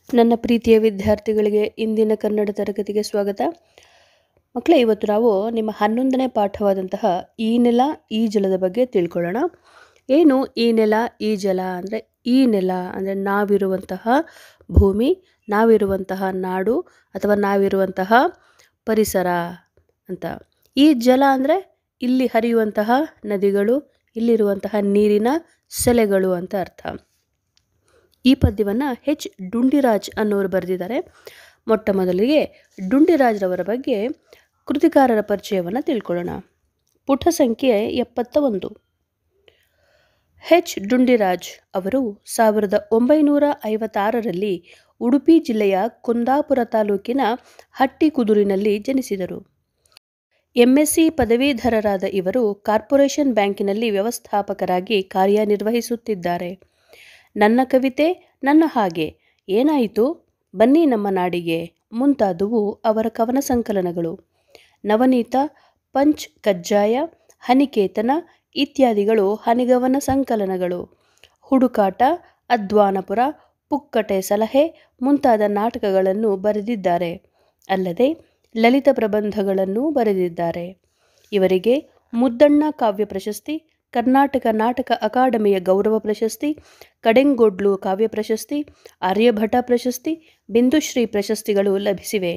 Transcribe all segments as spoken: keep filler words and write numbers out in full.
ನನ್ನ ಪ್ರೀತಿಯ ವಿದ್ಯಾರ್ಥಿಗಳಿಗೆ ಇಂದಿನ ಕನ್ನಡ ತರಗತಿಗೆ ಸ್ವಾಗತ. ಮಕ್ಕಳೇ, ಇವತ್ತು ನಾವು ನಿಮ್ಮ ಹನ್ನೊಂದನೇ ಪಾಠವಾದಂತಹ ಈ ನೆಲ ಈ ಜಲದ ಬಗ್ಗೆ ತಿಳ್ಕೊಳ್ಳೋಣ. ಏನು ಈ ನೆಲ ಈ ಜಲ ಅಂದರೆ? ಈ ನೆಲ ಅಂದರೆ ನಾವಿರುವಂತಹ ಭೂಮಿ, ನಾವಿರುವಂತಹ ನಾಡು ಅಥವಾ ನಾವಿರುವಂತಹ ಪರಿಸರ ಅಂತ. ಈ ಜಲ ಅಂದರೆ ಇಲ್ಲಿ ಹರಿಯುವಂತಹ ನದಿಗಳು, ಇಲ್ಲಿರುವಂತಹ ನೀರಿನ ಸೆಲೆಗಳು ಅಂತ ಅರ್ಥ. ಈ ಪದ್ಯವನ್ನು ಹೆಚ್ ಡುಂಡಿರಾಜ್ ಅನ್ನೋರು ಬರೆದಿದ್ದಾರೆ. ಮೊಟ್ಟ ಮೊದಲಿಗೆ ಡುಂಡಿರಾಜ್ರವರ ಬಗ್ಗೆ ಕೃತಿಕಾರರ ಪರಿಚಯವನ್ನು ತಿಳ್ಕೊಳ್ಳೋಣ. ಪುಟ ಸಂಖ್ಯೆ ಎಪ್ಪತ್ತ ಒಂದು. ಹೆಚ್ ಡುಂಡಿರಾಜ್ ಅವರು ಸಾವಿರದ ಒಂಬೈನೂರ ಐವತ್ತಾರರಲ್ಲಿ ಉಡುಪಿ ಜಿಲ್ಲೆಯ ಕುಂದಾಪುರ ತಾಲೂಕಿನ ಹಟ್ಟಿಕುದುರಿನಲ್ಲಿ ಜನಿಸಿದರು. ಎಂ ಎಸ್ ಸಿ ಪದವೀಧರರಾದ ಇವರು ಕಾರ್ಪೊರೇಷನ್ ಬ್ಯಾಂಕಿನಲ್ಲಿ ವ್ಯವಸ್ಥಾಪಕರಾಗಿ ಕಾರ್ಯನಿರ್ವಹಿಸುತ್ತಿದ್ದಾರೆ. ನನ್ನ ಕವಿತೆ, ನನ್ನ ಹಾಗೆ, ಏನಾಯಿತು, ಬನ್ನಿ ನಮ್ಮ ನಾಡಿಗೆ ಮುಂತಾದವು ಅವರ ಕವನ ಸಂಕಲನಗಳು. ನವನೀತ, ಪಂಚ್ ಕಜ್ಜಾಯ, ಹನಿಕೇತನ ಇತ್ಯಾದಿಗಳು ಹನಿಗವನ ಸಂಕಲನಗಳು. ಹುಡುಕಾಟ, ಅಧ್ವಾನಪುರ, ಪುಕ್ಕಟೆ ಸಲಹೆ ಮುಂತಾದ ನಾಟಕಗಳನ್ನು ಬರೆದಿದ್ದಾರೆ. ಅಲ್ಲದೆ ಲಲಿತ ಪ್ರಬಂಧಗಳನ್ನು ಬರೆದಿದ್ದಾರೆ. ಇವರಿಗೆ ಮುದ್ದಣ್ಣ ಕಾವ್ಯ ಪ್ರಶಸ್ತಿ, ಕರ್ನಾಟಕ ನಾಟಕ ಅಕಾಡೆಮಿಯ ಗೌರವ ಪ್ರಶಸ್ತಿ, ಕಡೆಂಗೊಡ್ಲು ಕಾವ್ಯ ಪ್ರಶಸ್ತಿ, ಆರ್ಯಭಟ ಪ್ರಶಸ್ತಿ, ಬಿಂದುಶ್ರೀ ಪ್ರಶಸ್ತಿಗಳು ಲಭಿಸಿವೆ.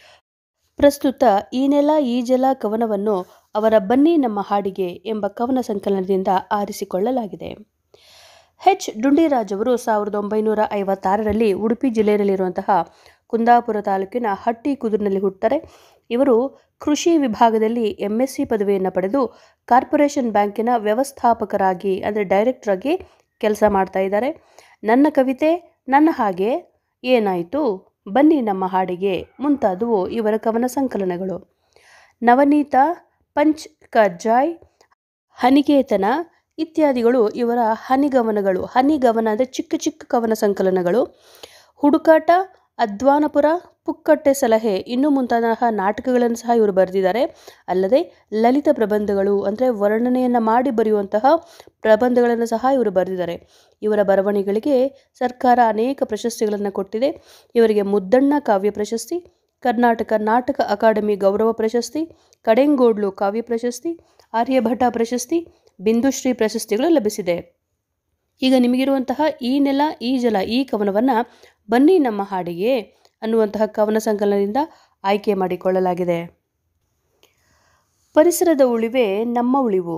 ಪ್ರಸ್ತುತ ಈ ನೆಲ ಈ ಜಲ ಕವನವನ್ನು ಅವರ ಬನ್ನಿ ನಮ್ಮ ಹಾಡಿಗೆ ಎಂಬ ಕವನ ಸಂಕಲನದಿಂದ ಆರಿಸಿಕೊಳ್ಳಲಾಗಿದೆ. ಹೆಚ್ ಡುಂಡಿರಾಜ್ ಅವರು ಸಾವಿರದ ಒಂಬೈನೂರ ಐವತ್ತಾರರಲ್ಲಿ ಉಡುಪಿ ಜಿಲ್ಲೆಯಲ್ಲಿರುವಂತಹ ಕುಂದಾಪುರ ತಾಲೂಕಿನ ಹಟ್ಟಿಕುದುರಿನಲ್ಲಿ ಹುಟ್ಟುತ್ತಾರೆ. ಇವರು ಕೃಷಿ ವಿಭಾಗದಲ್ಲಿ ಎಂ ಎಸ್ ಸಿ ಪದವಿಯನ್ನು ಪಡೆದು ಕಾರ್ಪೊರೇಷನ್ ಬ್ಯಾಂಕಿನ ವ್ಯವಸ್ಥಾಪಕರಾಗಿ ಅಂದರೆ ಡೈರೆಕ್ಟರ್ ಆಗಿ ಕೆಲಸ ಮಾಡ್ತಾ ಇದ್ದಾರೆ. ನನ್ನ ಕವಿತೆ, ನನ್ನ ಹಾಗೆ, ಏನಾಯಿತು, ಬನ್ನಿ ನಮ್ಮ ಹಾಡಿಗೆ ಮುಂತಾದವು ಇವರ ಕವನ ಸಂಕಲನಗಳು. ನವನೀತ, ಪಂಚ್ ಕಜ್ಜಾಯ್, ಹನಿಕೇತನ ಇತ್ಯಾದಿಗಳು ಇವರ ಹನಿಗವನಗಳು. ಹನಿಗವನ ಅಂದರೆ ಚಿಕ್ಕ ಚಿಕ್ಕ ಕವನ ಸಂಕಲನಗಳು. ಹುಡುಕಾಟ, ಅಧ್ವಾನಪುರ, ಪುಕ್ಕಟ್ಟೆ ಸಲಹೆ ಇನ್ನೂ ಮುಂತಾದ ನಾಟಕಗಳನ್ನು ಸಹ ಇವರು ಬರೆದಿದ್ದಾರೆ. ಅಲ್ಲದೆ ಲಲಿತ ಪ್ರಬಂಧಗಳು ಅಂದರೆ ವರ್ಣನೆಯನ್ನು ಮಾಡಿ ಬರೆಯುವಂತಹ ಪ್ರಬಂಧಗಳನ್ನು ಸಹ ಇವರು ಬರೆದಿದ್ದಾರೆ. ಇವರ ಬರವಣಿಗೆಗಳಿಗೆ ಸರ್ಕಾರ ಅನೇಕ ಪ್ರಶಸ್ತಿಗಳನ್ನು ಕೊಟ್ಟಿದೆ. ಇವರಿಗೆ ಮುದ್ದಣ್ಣ ಕಾವ್ಯ ಪ್ರಶಸ್ತಿ, ಕರ್ನಾಟಕ ನಾಟಕ ಅಕಾಡೆಮಿ ಗೌರವ ಪ್ರಶಸ್ತಿ, ಕಡೆಂಗೋಡ್ಲು ಕಾವ್ಯ ಪ್ರಶಸ್ತಿ, ಆರ್ಯಭಟ ಪ್ರಶಸ್ತಿ, ಬಿಂದುಶ್ರೀ ಪ್ರಶಸ್ತಿಗಳು ಲಭಿಸಿದೆ. ಈಗ ನಿಮಗಿರುವಂತಹ ಈ ನೆಲ ಈ ಜಲ ಈ ಕವನವನ್ನು ಬನ್ನಿ ನಮ್ಮ ಹಾಡಿಗೆ ಅನ್ನುವಂತಹ ಕವನ ಸಂಕಲನದಿಂದ ಆಯ್ಕೆ ಮಾಡಿಕೊಳ್ಳಲಾಗಿದೆ. ಪರಿಸರದ ಉಳಿವೆ ನಮ್ಮ ಉಳಿವು.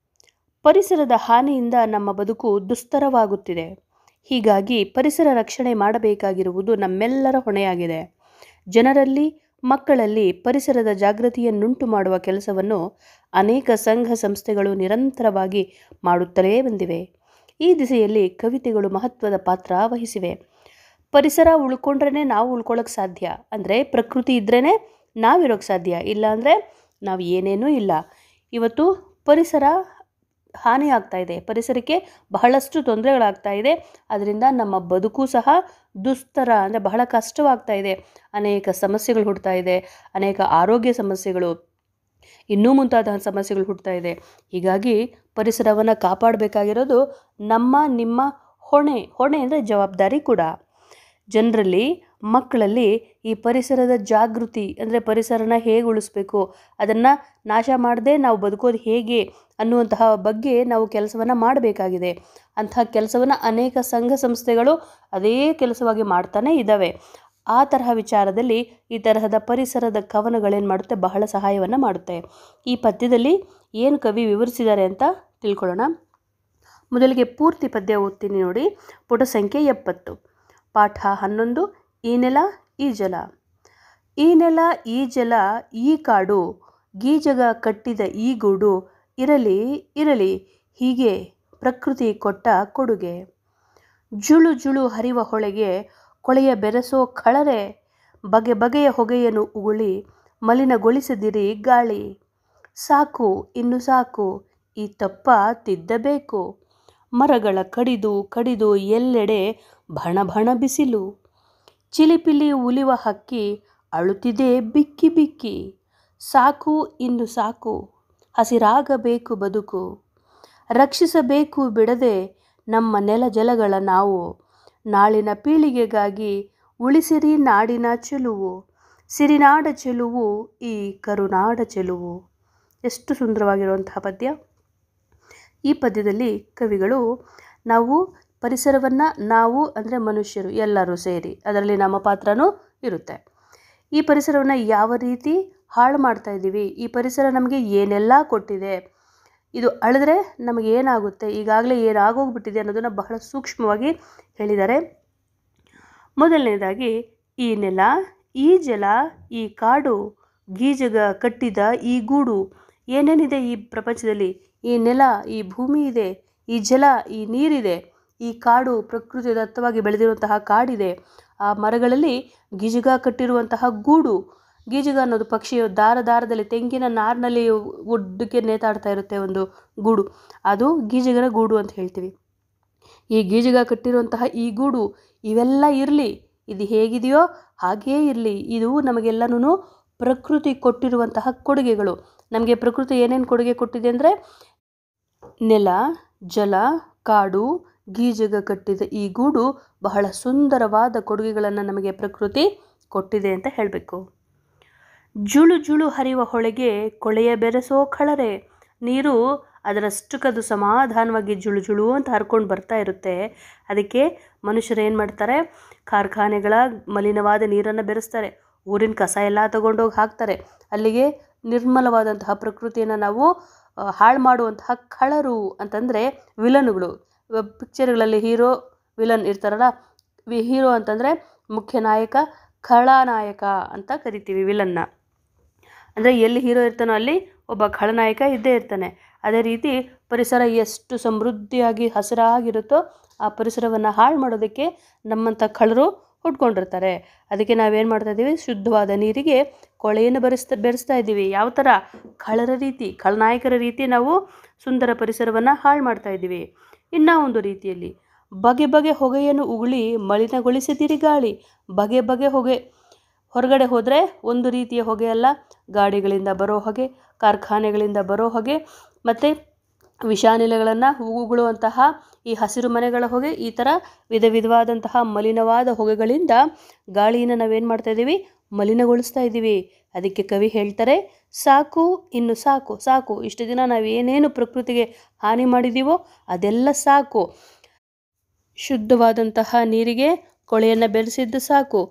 ಪರಿಸರದ ಹಾನಿಯಿಂದ ನಮ್ಮ ಬದುಕು ದುಸ್ತರವಾಗುತ್ತಿದೆ. ಹೀಗಾಗಿ ಪರಿಸರ ರಕ್ಷಣೆ ಮಾಡಬೇಕಾಗಿರುವುದು ನಮ್ಮೆಲ್ಲರ ಹೊಣೆಯಾಗಿದೆ. ಜನರಲ್ಲಿ, ಮಕ್ಕಳಲ್ಲಿ ಪರಿಸರದ ಜಾಗೃತಿಯನ್ನುಂಟು ಮಾಡುವ ಕೆಲಸವನ್ನು ಅನೇಕ ಸಂಘ ಸಂಸ್ಥೆಗಳು ನಿರಂತರವಾಗಿ ಮಾಡುತ್ತಲೇ ಬಂದಿವೆ. ಈ ದಿಸೆಯಲ್ಲಿ ಕವಿತೆಗಳು ಮಹತ್ವದ ಪಾತ್ರ ವಹಿಸಿವೆ. ಪರಿಸರ ಉಳ್ಕೊಂಡ್ರೇ ನಾವು ಉಳ್ಕೊಳ್ಳೋಕೆ ಸಾಧ್ಯ. ಅಂದರೆ ಪ್ರಕೃತಿ ಇದ್ರೇ ನಾವಿರೋಕ್ಕೆ ಸಾಧ್ಯ, ಇಲ್ಲ ಅಂದರೆ ನಾವು ಏನೇನೂ ಇಲ್ಲ. ಇವತ್ತು ಪರಿಸರ ಹಾನಿ ಆಗ್ತಾ ಇದೆ, ಪರಿಸರಕ್ಕೆ ಬಹಳಷ್ಟು ತೊಂದರೆಗಳಾಗ್ತಾ ಇದೆ. ಅದರಿಂದ ನಮ್ಮ ಬದುಕು ಸಹ ದುಸ್ತರ ಅಂದರೆ ಬಹಳ ಕಷ್ಟವಾಗ್ತಾ ಇದೆ. ಅನೇಕ ಸಮಸ್ಯೆಗಳು ಹುಡ್ತಾ ಇದೆ, ಅನೇಕ ಆರೋಗ್ಯ ಸಮಸ್ಯೆಗಳು, ಇನ್ನೂ ಮುಂತಾದ ಸಮಸ್ಯೆಗಳು ಹುಡ್ತಾ ಇದೆ. ಹೀಗಾಗಿ ಪರಿಸರವನ್ನು ಕಾಪಾಡಬೇಕಾಗಿರೋದು ನಮ್ಮ ನಿಮ್ಮ ಹೊಣೆ. ಹೊಣೆ ಅಂದರೆ ಜವಾಬ್ದಾರಿ ಕೂಡ. ಜನರಲ್ಲಿ, ಮಕ್ಕಳಲ್ಲಿ ಈ ಪರಿಸರದ ಜಾಗೃತಿ ಅಂದರೆ ಪರಿಸರನ ಹೇಗೆ ಉಳಿಸ್ಬೇಕು, ಅದನ್ನು ನಾಶ ಮಾಡದೆ ನಾವು ಬದುಕೋದು ಹೇಗೆ ಅನ್ನುವಂತಹ ಬಗ್ಗೆ ನಾವು ಕೆಲಸವನ್ನು ಮಾಡಬೇಕಾಗಿದೆ. ಅಂತಹ ಕೆಲಸವನ್ನು ಅನೇಕ ಸಂಘ ಸಂಸ್ಥೆಗಳು ಅದೇ ಕೆಲಸವಾಗಿ ಮಾಡ್ತಾನೆ ಇದ್ದಾವೆ. ಆ ತರಹ ವಿಚಾರದಲ್ಲಿ ಈ ತರಹದ ಪರಿಸರದ ಕವನಗಳೇನು ಮಾಡುತ್ತೆ, ಬಹಳ ಸಹಾಯವನ್ನು ಮಾಡುತ್ತೆ. ಈ ಪದ್ಯದಲ್ಲಿ ಏನು ಕವಿ ವಿವರಿಸಿದ್ದಾರೆ ಅಂತ ತಿಳ್ಕೊಳ್ಳೋಣ. ಮೊದಲಿಗೆ ಪೂರ್ತಿ ಪದ್ಯ ಓದ್ತೀನಿ ನೋಡಿ. ಪುಟ ಸಂಖ್ಯೆ ಎಪ್ಪತ್ತು. ಪಾಠ ಹನ್ನೊಂದು. ಈ ನೆಲ ಈ ಜಲ. ಈ ನೆಲ ಈ ಜಲ ಈ ಕಾಡು, ಗೀಜಗ ಕಟ್ಟಿದ ಈ ಗೂಡು, ಇರಲಿ ಇರಲಿ ಹೀಗೆ ಪ್ರಕೃತಿ ಕೊಟ್ಟ ಕೊಡುಗೆ. ಜುಳು ಜುಳು ಹರಿವ ಹೊಳೆಗೆ ಕೊಳೆಯ ಬೆರೆಸೋ ಕಳರೆ, ಬಗೆ ಬಗೆಯ ಹೊಗೆಯನ್ನು ಉಗುಳಿ ಮಲಿನಗೊಳಿಸದಿರಿ ಗಾಳಿ. ಸಾಕು ಇನ್ನು ಸಾಕು, ಈ ತಪ್ಪ ತಿದ್ದಬೇಕು. ಮರಗಳ ಕಡಿದು ಕಡಿದು ಎಲ್ಲೆಡೆ ಭಣ ಭಣ ಬಿಸಿಲು. ಚಿಲಿಪಿಲಿ ಉಲಿವ ಹಕ್ಕಿ ಅಳುತ್ತಿದೆ ಬಿಕ್ಕಿ ಬಿಕ್ಕಿ. ಸಾಕು ಇನ್ನು ಸಾಕು, ಹಸಿರಾಗಬೇಕು ಬದುಕು. ರಕ್ಷಿಸಬೇಕು ಬಿಡದೆ ನಮ್ಮ ನೆಲ ಜಲಗಳ ನಾವು. ನಾಳಿನ ಪೀಳಿಗೆಗಾಗಿ ಉಳಿಸಿರಿ ನಾಡಿನ ಚೆಲುವು, ಸಿರಿನಾಡ ಚೆಲುವು ಈ ಕರುನಾಡ ಚೆಲುವು. ಎಷ್ಟು ಸುಂದರವಾಗಿರುವಂತಹ ಪದ್ಯ. ಈ ಪದ್ಯದಲ್ಲಿ ಕವಿಗಳು ನಾವು ಪರಿಸರವನ್ನು, ನಾವು ಅಂದರೆ ಮನುಷ್ಯರು ಎಲ್ಲರೂ ಸೇರಿ, ಅದರಲ್ಲಿ ನಮ್ಮ ಪಾತ್ರನೂ ಇರುತ್ತೆ. ಈ ಪರಿಸರವನ್ನು ಯಾವ ರೀತಿ ಹಾಳು ಮಾಡ್ತಾ ಇದ್ದೀವಿ, ಈ ಪರಿಸರ ನಮಗೆ ಏನೆಲ್ಲ ಕೊಟ್ಟಿದೆ, ಇದು ಅಳಿದ್ರೆ ನಮಗೆ ಏನಾಗುತ್ತೆ, ಈಗಾಗಲೇ ಏನಾಗೋಗ್ಬಿಟ್ಟಿದೆ ಅನ್ನೋದನ್ನು ಬಹಳ ಸೂಕ್ಷ್ಮವಾಗಿ ಹೇಳಿದ್ದಾರೆ. ಮೊದಲನೇದಾಗಿ, ಈ ನೆಲ, ಈ ಜಲ, ಈ ಕಾಡು, ಗೀಜಗ ಕಟ್ಟಿದ ಈ ಗೂಡು. ಏನೇನಿದೆ ಈ ಪ್ರಪಂಚದಲ್ಲಿ, ಈ ನೆಲ, ಈ ಭೂಮಿ ಇದೆ, ಈ ಜಲ, ಈ ನೀರಿದೆ, ಈ ಕಾಡು ಪ್ರಕೃತಿ ದತ್ತವಾಗಿ ಬೆಳೆದಿರುವಂತಹ ಕಾಡಿದೆ, ಆ ಮರಗಳಲ್ಲಿ ಗೀಜಗ ಕಟ್ಟಿರುವಂತಹ ಗೂಡು. ಗೀಜಗ ಅನ್ನೋದು ಪಕ್ಷಿಯು ದಾರ ದಾರದಲ್ಲಿ ತೆಂಗಿನ ನಾರಿನಲ್ಲಿ ಒಡ್ಡಕ್ಕೆ ನೇತಾಡ್ತಾ ಇರುತ್ತೆ ಒಂದು ಗೂಡು, ಅದು ಗೀಜಗನ ಗೂಡು ಅಂತ ಹೇಳ್ತೀವಿ. ಈ ಗೀಜಗ ಕಟ್ಟಿರುವಂತಹ ಈ ಗೂಡು, ಇವೆಲ್ಲ ಇರಲಿ, ಇದು ಹೇಗಿದೆಯೋ ಹಾಗೇ ಇರಲಿ. ಇದು ನಮಗೆಲ್ಲನೂ ಪ್ರಕೃತಿ ಕೊಟ್ಟಿರುವಂತಹ ಕೊಡುಗೆಗಳು. ನಮಗೆ ಪ್ರಕೃತಿ ಏನೇನು ಕೊಡುಗೆ ಕೊಟ್ಟಿದೆ ಅಂದರೆ, ನೆಲ, ಜಲ, ಕಾಡು, ಗೀಜಗ ಕಟ್ಟಿದ ಈ ಗೂಡು ಬಹಳ ಸುಂದರವಾದ ಕೊಡುಗೆಗಳನ್ನು ನಮಗೆ ಪ್ರಕೃತಿ ಕೊಟ್ಟಿದೆ ಅಂತ ಹೇಳಬೇಕು. ಜುಳು ಜುಳು ಹರಿಯುವ ಹೊಳೆಗೆ ಕೊಳೆಯ ಬೆರೆಸೋ ಕಳರೆ. ನೀರು ಅದರಷ್ಟಕ್ಕದು ಸಮಾಧಾನವಾಗಿ ಜುಳು ಜುಳು ಅಂತ ಹರ್ಕೊಂಡು ಬರ್ತಾ ಇರುತ್ತೆ. ಅದಕ್ಕೆ ಮನುಷ್ಯರು ಏನು ಮಾಡ್ತಾರೆ, ಕಾರ್ಖಾನೆಗಳ ಮಲಿನವಾದ ನೀರನ್ನು ಬೆರೆಸ್ತಾರೆ, ಊರಿನ ಕಸ ಎಲ್ಲ ತಗೊಂಡೋಗಿ ಹಾಕ್ತಾರೆ. ಅಲ್ಲಿಗೆ ನಿರ್ಮಲವಾದಂತಹ ಪ್ರಕೃತಿಯನ್ನು ನಾವು ಹಾಳು ಮಾಡುವಂತಹ ಕಳರು ಅಂತಂದರೆ ವಿಲನ್ಗಳು. ಪಿಕ್ಚರ್ಗಳಲ್ಲಿ ಹೀರೋ ವಿಲನ್ ಇರ್ತಾರಲ್ಲ, ಹೀರೋ ಅಂತಂದರೆ ಮುಖ್ಯ ನಾಯಕ, ಖಳನಾಯಕ ಅಂತ ಕರಿತೀವಿ ವಿಲನ್ನ. ಅಂದರೆ ಎಲ್ಲಿ ಹೀರೋ ಇರ್ತಾನೋ ಅಲ್ಲಿ ಒಬ್ಬ ಖಳನಾಯಕ ಇದ್ದೇ ಇರ್ತಾನೆ. ಅದೇ ರೀತಿ ಪರಿಸರ ಎಷ್ಟು ಸಮೃದ್ಧಿಯಾಗಿ ಹಸಿರಾಗಿರುತ್ತೋ ಆ ಪರಿಸರವನ್ನು ಹಾಳು ಮಾಡೋದಕ್ಕೆ ನಮ್ಮಂಥ ಖಳರು ಹುಟ್ಕೊಂಡಿರ್ತಾರೆ. ಅದಕ್ಕೆ ನಾವೇನು ಮಾಡ್ತಾ ಇದ್ದೀವಿ, ಶುದ್ಧವಾದ ನೀರಿಗೆ ಕೊಳೆಯನ್ನು ಬೆರೆಸ್ತಾ ಬೆರೆಸ್ತಾ ಇದ್ದೀವಿ. ಯಾವ ಥರ, ಖಳರ ರೀತಿ, ಖಳನಾಯಕರ ರೀತಿ ನಾವು ಸುಂದರ ಪರಿಸರವನ್ನು ಹಾಳು ಮಾಡ್ತಾ ಇದ್ದೀವಿ. ಇನ್ನೂ ಒಂದು ರೀತಿಯಲ್ಲಿ, ಬಗೆ ಬಗೆ ಹೊಗೆಯನ್ನು ಉಗುಳಿ ಮಲಿನಗೊಳಿಸಿದಿರಿ ಗಾಳಿ. ಬಗೆ ಬಗೆ ಹೊಗೆ, ಹೊರಗಡೆ ಹೋದರೆ ಒಂದು ರೀತಿಯ ಹೊಗೆ ಅಲ್ಲ, ಗಾಡಿಗಳಿಂದ ಬರೋ ಹೊಗೆ, ಕಾರ್ಖಾನೆಗಳಿಂದ ಬರೋ ಹೊಗೆ, ಮತ್ತು ವಿಷಾನಿಲಗಳನ್ನು ಉಗುಳುವಂತಹ ಈ ಹಸಿರು ಮನೆಗಳ ಹೊಗೆ, ಈ ಥರ ವಿಧ ವಿಧವಾದಂತಹ ಮಲಿನವಾದ ಹೊಗೆಗಳಿಂದ ಗಾಳಿಯನ್ನು ನಾವೇನು ಮಾಡ್ತಾ ಇದ್ದೀವಿ, ಮಲಿನಗೊಳಿಸ್ತಾ ಇದ್ದೀವಿ. ಅದಕ್ಕೆ ಕವಿ ಹೇಳ್ತಾರೆ, ಸಾಕು ಇನ್ನು ಸಾಕು, ಸಾಕು ಇಷ್ಟು ದಿನ ನಾವೇನೇನು ಪ್ರಕೃತಿಗೆ ಹಾನಿ ಮಾಡಿದ್ದೀವೋ ಅದೆಲ್ಲ ಸಾಕು. ಶುದ್ಧವಾದಂತಹ ನೀರಿಗೆ ಕೊಳೆಯನ್ನು ಬೆರೆಸಿದ್ದು ಸಾಕು,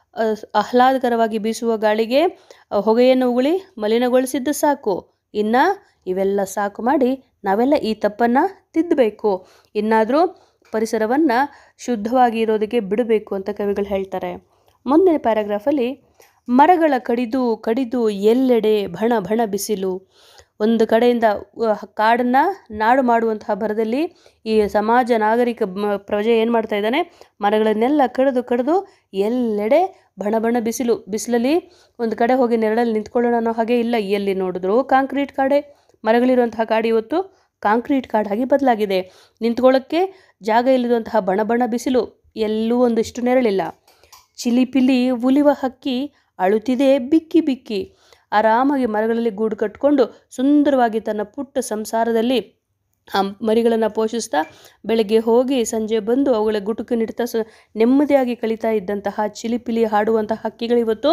ಆಹ್ಲಾದಕರವಾಗಿ ಬೀಸುವ ಗಾಳಿಗೆ ಹೊಗೆಯನ್ನು ಉಗುಳಿ ಮಲಿನಗೊಳಿಸಿದ್ದು ಸಾಕು. ಇನ್ನು ಇವೆಲ್ಲ ಸಾಕು ಮಾಡಿ ನಾವೆಲ್ಲ ಈ ತಪ್ಪನ್ನು ತಿದ್ದಬೇಕು, ಇನ್ನಾದರೂ ಪರಿಸರವನ್ನು ಶುದ್ಧವಾಗಿ ಇರೋದಕ್ಕೆ ಬಿಡಬೇಕು ಅಂತ ಕವಿಗಳು ಹೇಳ್ತಾರೆ. ಮುಂದಿನ ಪ್ಯಾರಾಗ್ರಾಫಲ್ಲಿ, ಮರಗಳ ಕಡಿದು ಕಡಿದು ಎಲ್ಲೆಡೆ ಭಣ ಭಣ ಬಿಸಿಲು. ಒಂದು ಕಡೆಯಿಂದ ಕಾಡನ್ನು ನಾಡು ಮಾಡುವಂತಹ ಭರದಲ್ಲಿ ಈ ಸಮಾಜ ನಾಗರಿಕ ಪ್ರಜೆ ಏನು ಮಾಡ್ತಾ ಇದ್ದಾನೆ, ಮರಗಳನ್ನೆಲ್ಲ ಕಡಿದು ಕಡಿದು ಎಲ್ಲೆಡೆ ಬಣ ಬಣ ಬಿಸಿಲು. ಬಿಸಿಲಲ್ಲಿ ಒಂದು ಕಡೆ ಹೋಗಿ ನೆರಳಲ್ಲಿ ನಿಂತ್ಕೊಳ್ಳೋಣ ಅನ್ನೋ ಹಾಗೆ ಇಲ್ಲ, ಎಲ್ಲಿ ನೋಡಿದ್ರು ಕಾಂಕ್ರೀಟ್ ಕಾಡೆ. ಮರಗಳಿರುವಂತಹ ಕಾಡು ಇವತ್ತು ಕಾಂಕ್ರೀಟ್ ಕಾಡಾಗಿ ಬದಲಾಗಿದೆ. ನಿಂತ್ಕೊಳ್ಳೋಕ್ಕೆ ಜಾಗ ಇಲ್ಲದಂತಹ ಬಣ ಬಣ ಬಿಸಿಲು, ಎಲ್ಲೂ ಒಂದಿಷ್ಟು ನೆರಳಿಲ್ಲ. ಚಿಲಿಪಿಲಿ ಉಲಿವ ಹಕ್ಕಿ ಅಳುತ್ತಿದೆ ಬಿಕ್ಕಿ ಬಿಕ್ಕಿ. ಆರಾಮಾಗಿ ಮರಗಳಲ್ಲಿ ಗೂಡು ಕಟ್ಕೊಂಡು ಸುಂದರವಾಗಿ ತನ್ನ ಪುಟ್ಟ ಸಂಸಾರದಲ್ಲಿ ಆ ಮರಿಗಳನ್ನು ಪೋಷಿಸ್ತಾ ಬೆಳಗ್ಗೆ ಹೋಗಿ ಸಂಜೆ ಬಂದು ಅವುಗಳ ಗುಟುಕನ್ನಿಡ್ತಾ ಸ ನೆಮ್ಮದಿಯಾಗಿ ಕಳೀತಾ ಇದ್ದಂತಹ ಚಿಲಿಪಿಲಿ ಹಾಡುವಂತಹ ಹಕ್ಕಿಗಳಿವತ್ತು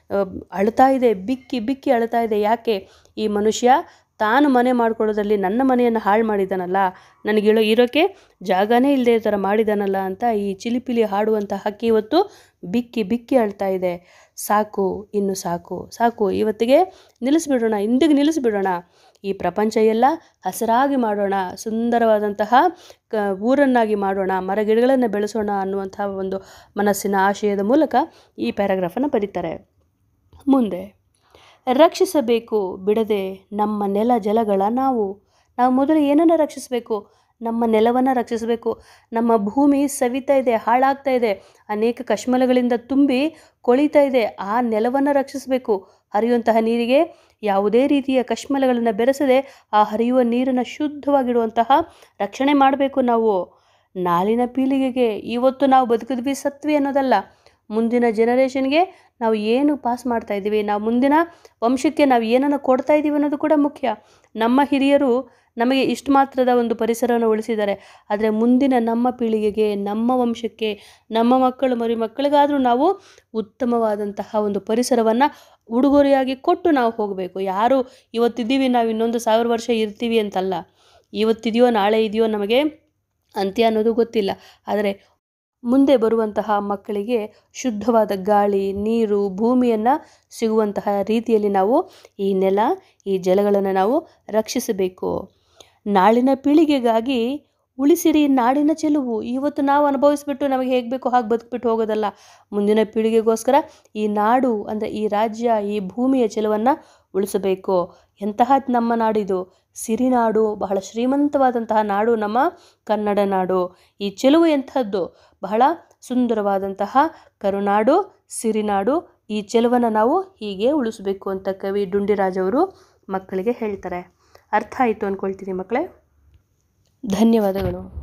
ಅಳ್ತಾ ಇದೆ, ಬಿಕ್ಕಿ ಬಿಕ್ಕಿ ಅಳ್ತಾ ಇದೆ. ಯಾಕೆ, ಈ ಮನುಷ್ಯ ತಾನು ಮನೆ ಮಾಡ್ಕೊಳ್ಳೋದ್ರಲ್ಲಿ ನನ್ನ ಮನೆಯನ್ನು ಹಾಳು ಮಾಡಿದಾನಲ್ಲ, ನನಗಿಳೋ ಇರೋಕ್ಕೆ ಜಾಗನೇ ಇಲ್ಲದೆ ಥರ ಮಾಡಿದಾನಲ್ಲ ಅಂತ ಈ ಚಿಲಿಪಿಲಿ ಹಾಡುವಂಥ ಹಕ್ಕಿ ಇವತ್ತು ಬಿಕ್ಕಿ ಬಿಕ್ಕಿ ಅಳ್ತಾ ಇದೆ. ಸಾಕು ಇನ್ನು ಸಾಕು, ಸಾಕು ಇವತ್ತಿಗೆ ನಿಲ್ಲಿಸ್ಬಿಡೋಣ, ಇಂದಿಗೆ ನಿಲ್ಲಿಸ್ಬಿಡೋಣ. ಈ ಪ್ರಪಂಚ ಎಲ್ಲ ಹಸಿರಾಗಿ ಮಾಡೋಣ, ಸುಂದರವಾದಂತಹ ಕ ಊರನ್ನಾಗಿ ಮಾಡೋಣ, ಮರಗಿಡಗಳನ್ನು ಬೆಳೆಸೋಣ ಅನ್ನುವಂಥ ಒಂದು ಮನಸ್ಸಿನ ಆಶಯದ ಮೂಲಕ ಈ ಪ್ಯಾರಾಗ್ರಾಫನ್ನು ಬರೀತಾರೆ. ಮುಂದೆ, ರಕ್ಷಿಸಬೇಕು ಬಿಡದೆ ನಮ್ಮ ನೆಲ ಜಲಗಳ ನಾವು. ನಾವು ಮೊದಲು ಏನನ್ನು ರಕ್ಷಿಸಬೇಕು, ನಮ್ಮ ನೆಲವನ್ನು ರಕ್ಷಿಸಬೇಕು. ನಮ್ಮ ಭೂಮಿ ಸವಿತಾ ಇದೆ, ಹಾಳಾಗ್ತಾ ಇದೆ, ಅನೇಕ ಕಶ್ಮಲಗಳಿಂದ ತುಂಬಿ ಕೊಳಿತಾ ಇದೆ. ಆ ನೆಲವನ್ನು ರಕ್ಷಿಸಬೇಕು. ಹರಿಯುವಂತಹ ನೀರಿಗೆ ಯಾವುದೇ ರೀತಿಯ ಕಶ್ಮಲಗಳನ್ನು ಬೆರೆಸದೆ ಆ ಹರಿಯುವ ನೀರನ್ನು ಶುದ್ಧವಾಗಿಡುವಂತಹ ರಕ್ಷಣೆ ಮಾಡಬೇಕು ನಾವು. ನಾಳಿನ ಪೀಳಿಗೆಗೆ ಇವತ್ತು ನಾವು ಬದುಕಿದ್ವಿ ಸತ್ವಿ ಅನ್ನೋದಲ್ಲ, ಮುಂದಿನ ಜನರೇಷನ್ಗೆ ನಾವು ಏನು ಪಾಸ್ ಮಾಡ್ತಾ ಇದ್ದೀವಿ, ನಾವು ಮುಂದಿನ ವಂಶಕ್ಕೆ ನಾವು ಏನನ್ನು ಕೊಡ್ತಾ ಇದ್ದೀವಿ ಅನ್ನೋದು ಕೂಡ ಮುಖ್ಯ. ನಮ್ಮ ಹಿರಿಯರು ನಮಗೆ ಇಷ್ಟು ಮಾತ್ರದ ಒಂದು ಪರಿಸರವನ್ನು ಉಳಿಸಿದ್ದಾರೆ. ಆದರೆ ಮುಂದಿನ ನಮ್ಮ ಪೀಳಿಗೆಗೆ, ನಮ್ಮ ವಂಶಕ್ಕೆ, ನಮ್ಮ ಮಕ್ಕಳು ಮರಿ ಮಕ್ಕಳಿಗಾದರೂ ನಾವು ಉತ್ತಮವಾದಂತಹ ಒಂದು ಪರಿಸರವನ್ನು ಉಡುಗೊರೆಯಾಗಿ ಕೊಟ್ಟು ನಾವು ಹೋಗಬೇಕು. ಯಾರು ಇವತ್ತಿದ್ದೀವಿ ನಾವು ಇನ್ನೊಂದು ಸಾವಿರ ವರ್ಷ ಇರ್ತೀವಿ ಅಂತಲ್ಲ. ಇವತ್ತಿದೆಯೋ ನಾಳೆ ಇದೆಯೋ ನಮಗೆ ಅಂತ್ಯ ಅನ್ನೋದು ಗೊತ್ತಿಲ್ಲ. ಆದರೆ ಮುಂದೆ ಬರುವಂತಹ ಮಕ್ಕಳಿಗೆ ಶುದ್ಧವಾದ ಗಾಳಿ, ನೀರು, ಭೂಮಿಯನ್ನು ಸಿಗುವಂತಹ ರೀತಿಯಲ್ಲಿ ನಾವು ಈ ನೆಲ, ಈ ಜಲಗಳನ್ನು ನಾವು ರಕ್ಷಿಸಬೇಕು. ನಾಳಿನ ಪೀಳಿಗೆಗಾಗಿ ಉಳಿಸಿರಿ ನಾಡಿನ ಚೆಲುವು. ಇವತ್ತು ನಾವು ಅನುಭವಿಸ್ಬಿಟ್ಟು ನಮಗೆ ಹೇಗೆ ಬೇಕೋ ಹಾಗೆ ಬದುಕ್ಬಿಟ್ಟು ಹೋಗೋದಲ್ಲ. ಮುಂದಿನ ಪೀಳಿಗೆಗೋಸ್ಕರ ಈ ನಾಡು ಅಂದರೆ ಈ ರಾಜ್ಯ, ಈ ಭೂಮಿಯ ಚೆಲುವನ್ನು ಉಳಿಸಬೇಕು. ಎಂತಹ ನಮ್ಮ ನಾಡಿದು, ಸಿರಿನಾಡು, ಬಹಳ ಶ್ರೀಮಂತವಾದಂತಹ ನಾಡು ನಮ್ಮ ಕನ್ನಡ ನಾಡು. ಈ ಚೆಲುವು ಎಂಥದ್ದು, ಬಹಳ ಸುಂದರವಾದಂತಹ ಕರುನಾಡು, ಸಿರಿನಾಡು. ಈ ಚೆಲುವನ್ನು ನಾವು ಹೀಗೆ ಉಳಿಸಬೇಕು ಅಂತ ಕವಿ ಡುಂಡಿರಾಜ್ ಅವರು ಮಕ್ಕಳಿಗೆ ಹೇಳ್ತಾರೆ. ಅರ್ಥ ಆಯಿತು ಅಂದ್ಕೊಳ್ತೀನಿ ಮಕ್ಕಳೇ. ಧನ್ಯವಾದಗಳು.